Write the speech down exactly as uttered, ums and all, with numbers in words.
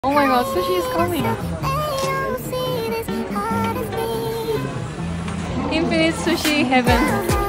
Oh my god, sushi is coming! Infinite sushi heaven.